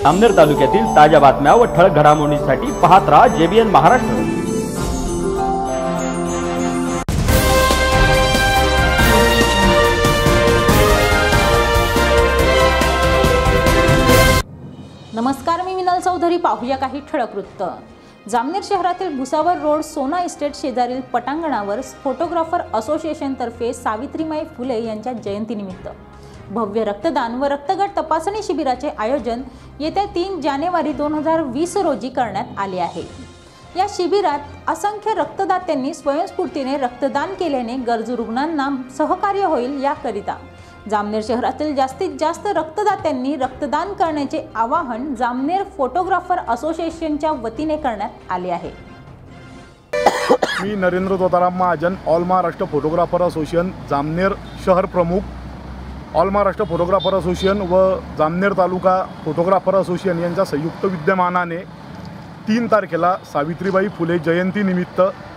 जामनेर तालुक्यातील ताज्या बातम्या व ठळक घडामोडींसाठी पाहत रहा JBN महाराष्ट्र। नमस्कार, मी मिनल चौधरी। पाहूया काही ठळक वृत्त। जामनेर शहरातील भुसावर रोड सोना इस्टेट शेजारील पटांगणावर फोटोग्राफर असोसिएशन तर्फे सावित्रीबाई फुले यांच्या जयंतीनिमित्त भव्य रक्तदान व रक्तगट तपासणी शिबिराचे आयोजन येत्या 3 जानेवारी 2020 रोजी करण्यात आले आहे। या शिबिरात असंख्य रक्तदात्यांनी स्वयंस्फूर्तीने रक्तदान केल्याने गरजू रुग्णांना सहकार्य होईल। याकरिता जामनेर शहरातील जास्तीत जास्त रक्तदात्यांनी रक्तदान करण्याचे आवाहन जामनेर फोटोग्राफर असोसिएशनच्या वतीने करण्यात आले आहे। मी Narendra Totaram Mahajan, all Maharashtra photographer association Jamner शहर प्रमुख, ऑल महाराष्ट्र फोटोग्राफर असोसिएशन व जामनेर तालुका फोटोग्राफर असोसिएशन यांच्या संयुक्त विद्यमानाने 3 तारखेला सावित्रीबाई फुले जयंतीनिमित्त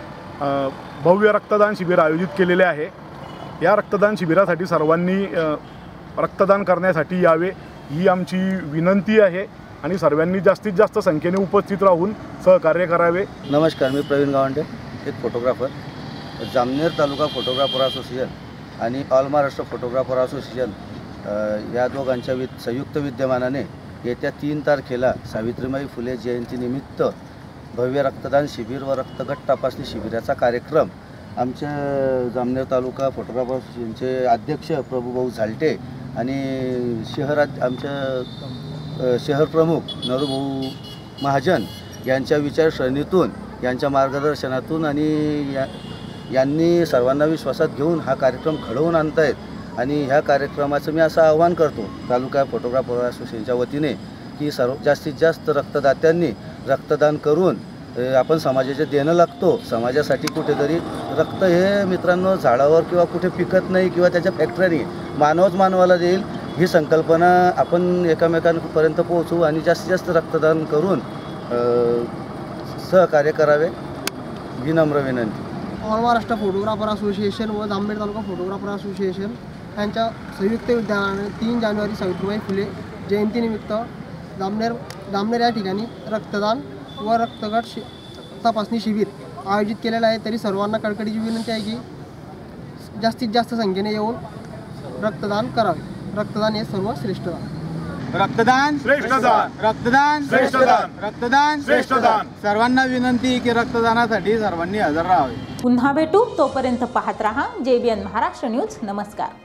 भव्य रक्तदान शिबिर आयोजित केलेले आहे। या रक्तदान शिबिरासाठी सर्वांनी रक्तदान करण्यासाठी यावे ही आमची विनंती आहे आणि सर्वांनी जास्तीत जास्त संख्येने उपस्थित राहून सहकार्य करावे। नमस्कार, मी प्रवीण गावंडे, एक photographer, Jamner taluka photographer association आणि ऑल महाराष्ट्र फोटोग्राफर असोसिएशन या दोघांच्या संयुक्त विद्यमानाने येत्या 3 तारखेला सावित्रीबाई फुले जयंतीनिमित्त भव्य रक्तदान शिबिर व रक्तगट तपासणी शिबिराचा कार्यक्रम आमच्या जामनेर तालुका फोटोग्राफर असोसिएशनचे अध्यक्ष प्रभुभाऊ झालटे आणि आमच्या शहर प्रमुख नरूभाऊ महाजन यांच्या विचारसरणीतून, यांच्या मार्गदर्शनातून आणि यांनी सर्वांना विश्वासात घेऊन हा कार्यक्रम घडवून आणतायत। आणि ह्या कार्यक्रमाचं मी असं आवाहन करतो तालुका फोटोग्राफर असोसिएशनच्या वतीने की जास्तीत जास्त रक्तदात्यांनी रक्तदान करून आपण समाजाचे देणं लागतो। समाजासाठी कुठेतरी रक्त हे मित्रांनो झाडावर किंवा कुठे पिकत नाही किंवा त्याच्या फॅक्टरी मानवच मानवाला देईल ही संकल्पना आपण एकमेकांपर्यंत पोहोचवू आणि जास्तीत जास्त रक्तदान करून सहकार्य करावे, विनम्र विनंती। ऑल महाराष्ट्र फोटोग्राफर असोसिएशन व जामनेर तालुका फोटोग्राफर असोसिएशन यांच्या संयुक्त विद्यमानाने 3 जानेवारी सावित्रीबाई फुले जयंतीनिमित्त जामनेर या ठिकाणी रक्तदान व रक्तगट तपासणी शिबिर आयोजित केलेलं आहे। तरी सर्वांना कळकळीची विनंती आहे की जास्तीत जास्त संख्येने येऊन रक्तदान करावे। रक्तदान हे सर्व श्रेष्ठ दान। रक्तदान श्रेष्ठदान, रक्तदान श्रेष्ठदान, रक्तदान श्रेष्ठदान। सर्वांना विनंती की रक्तदानासाठी सर्वांनी हजर राहावे। पुन्हा भेटू, तोपर्यंत पाहत रहा JBN महाराष्ट्र न्यूज। नमस्कार।